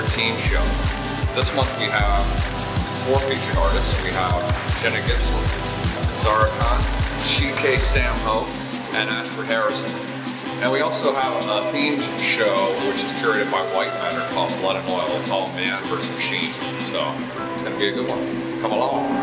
teen show. This month we have 4 featured artists. We have Jenna Gibson, Zara Khan, Chike Samho, and Ashford Harrison. And we also have a themed show which is curated by White Matter called Blood and Oil. It's all man versus machine. So it's going to be a good one. Come along.